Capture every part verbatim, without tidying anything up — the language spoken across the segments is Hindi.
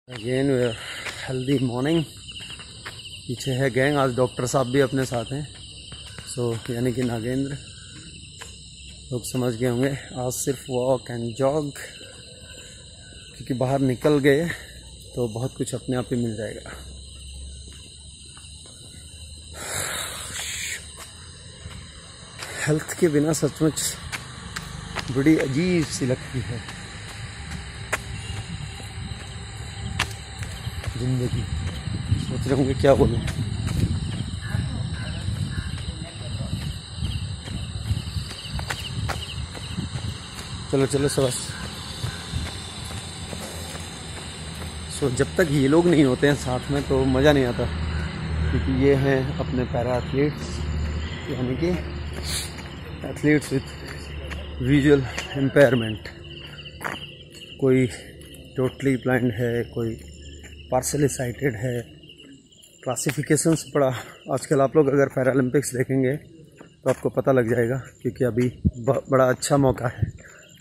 Again healthy morning. पीछे है गैंग, आज डॉक्टर साहब भी अपने साथ हैं। सो so, यानी कि नागेंद्र लोग समझ गए होंगे आज सिर्फ वॉक एंड जॉग, क्योंकि बाहर निकल गए तो बहुत कुछ अपने आप ही मिल जाएगा। हेल्थ के बिना सचमुच बड़ी अजीब सी लगती है जिंदगी। सोच रहे होंगे क्या बोलूं। चलो चलो सबस। सो जब तक ये लोग नहीं होते हैं साथ में तो मज़ा नहीं आता, क्योंकि ये हैं अपने पैरा एथलीट्स, यानी कि एथलीट्स विथ विजुअल इम्पेयरमेंट। कोई टोटली ब्लाइंड है, कोई पार्शली साइटेड है। क्लासिफिकेशंस पड़ा आजकल आप लोग अगर पैरालंपिक्स देखेंगे तो आपको पता लग जाएगा, क्योंकि अभी बड़ा अच्छा मौका है।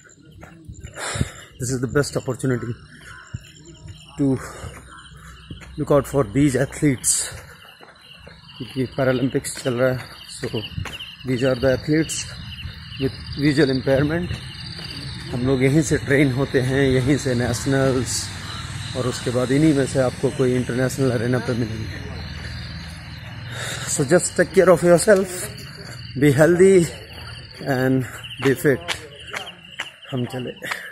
This is the best opportunity to look out for these athletes, क्योंकि पैरालंपिक्स चल रहा है। So these are the athletes with visual impairment. हम लोग यहीं से ट्रेन होते हैं, यहीं से नेशनल्स, और उसके बाद इन्हीं में से आपको कोई इंटरनेशनल अरेना पे मिलेंगे। So just take care of yourself, be healthy and be fit. हम चले।